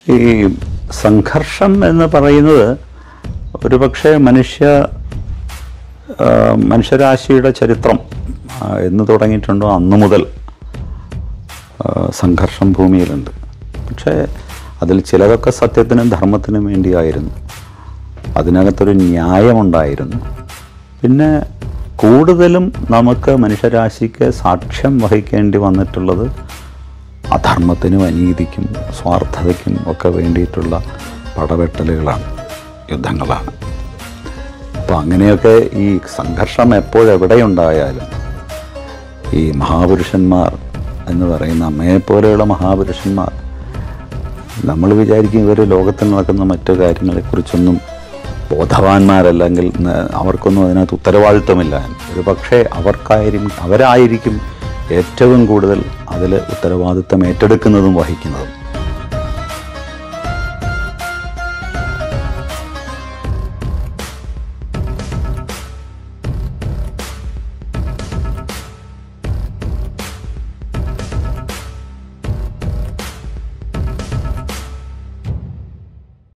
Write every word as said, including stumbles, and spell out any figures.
ഈ സംഘർഷം എന്ന് പറയുന്നത് ഒരുപക്ഷെ മനുഷ്യ മനുഷ്യരാശിയുടെ ചരിത്രം എന്ന് തുടങ്ങിയിട്ടുണ്ടോ അന്നു മുതൽ സംഘർഷം ഭൂമിയിലുണ്ട്. പക്ഷേ അതിൽ ചിലതൊക്കെ സത്യത്തിനും ധർമ്മത്തിനും വേണ്ടിയായിരുന്നു. അതിനകത്തൊരു ന്യായമുണ്ടായിരുന്നു. പിന്നെ കൂടുതലും നമുക്ക് മനുഷ്യരാശിക്ക് സാക്ഷ്യം വഹിക്കേണ്ടി വന്നിട്ടുള്ളത് അധർമ്മത്തിനും അനീതിക്കും സ്വാർത്ഥതയ്ക്കും ഒക്കെ വേണ്ടിയിട്ടുള്ള പടവെട്ടലുകളാണ്, യുദ്ധങ്ങളാണ്. അപ്പോൾ അങ്ങനെയൊക്കെ ഈ സംഘർഷം എപ്പോഴെവിടെയുണ്ടായാലും ഈ മഹാപുരുഷന്മാർ എന്ന് പറയുന്ന അമ്മയെപ്പോലെയുള്ള മഹാപുരുഷന്മാർ, നമ്മൾ വിചാരിക്കും ഇവർ ലോകത്തിൽ നടക്കുന്ന മറ്റു കാര്യങ്ങളെക്കുറിച്ചൊന്നും ബോധവാന്മാരല്ലെങ്കിൽ അവർക്കൊന്നും അതിനകത്ത് ഉത്തരവാദിത്വമില്ല. ഒരു പക്ഷേ അവർക്കായിരിക്കും അവരായിരിക്കും ഏറ്റവും കൂടുതൽ അതിൽ ഉത്തരവാദിത്വം ഏറ്റെടുക്കുന്നതും വഹിക്കുന്നതും.